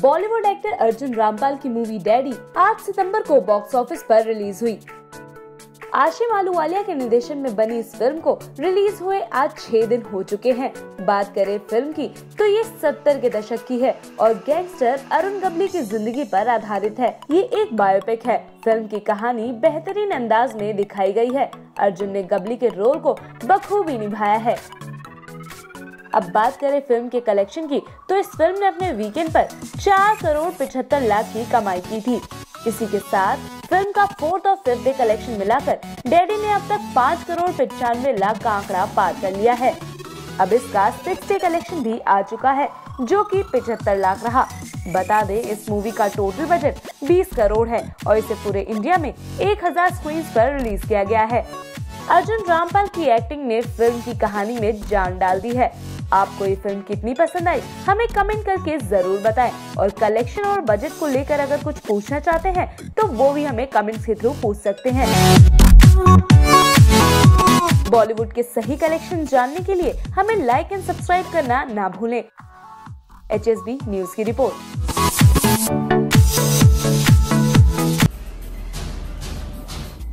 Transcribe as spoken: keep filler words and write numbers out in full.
Bollywood actor Arjun Rampal की movie daddy आठ सितंबर को बॉक्स ऑफिस पर रिलीज हुई। आशिम आहलूवालिया के निर्देशन में बनी इस फिल्म को रिलीज हुए आज छह दिन हो चुके हैं। बात करें फिल्म की तो ये सत्तर के दशक की है और गैंगस्टर अरुण गवली की जिंदगी पर आधारित है। ये एक बायोपिक है। फिल्म की कहानी बेहतरीन अंदाज में दिखाई गई है। अर्जुन ने गवली के रोल को बखूबी निभाया है। अब बात करें फिल्म के कलेक्शन की तो इस फिल्म ने अपने वीकेंड पर चार करोड़ पिछहत्तर लाख की कमाई की थी। इसी के साथ फिल्म का फोर्थ और फिफ्थ डे कलेक्शन मिलाकर डैडी ने अब तक पाँच करोड़ पचानवे लाख का आंकड़ा पार कर लिया है। अब इसका सिक्स डे कलेक्शन भी आ चुका है जो कि पिछहत्तर लाख रहा। बता दें इस मूवी का टोटल बजट बीस करोड़ है और इसे पूरे इंडिया में एक हज़ार स्क्रीन पर रिलीज किया गया है। अर्जुन रामपाल की एक्टिंग ने फिल्म की कहानी में जान डाल दी है। आपको ये फिल्म कितनी पसंद आई हमें कमेंट करके जरूर बताएं और कलेक्शन और बजट को लेकर अगर कुछ पूछना चाहते हैं तो वो भी हमें कमेंट्स के थ्रू पूछ सकते हैं। बॉलीवुड के सही कलेक्शन जानने के लिए हमें लाइक एंड सब्सक्राइब करना ना भूलें। एच एस बी न्यूज की रिपोर्ट।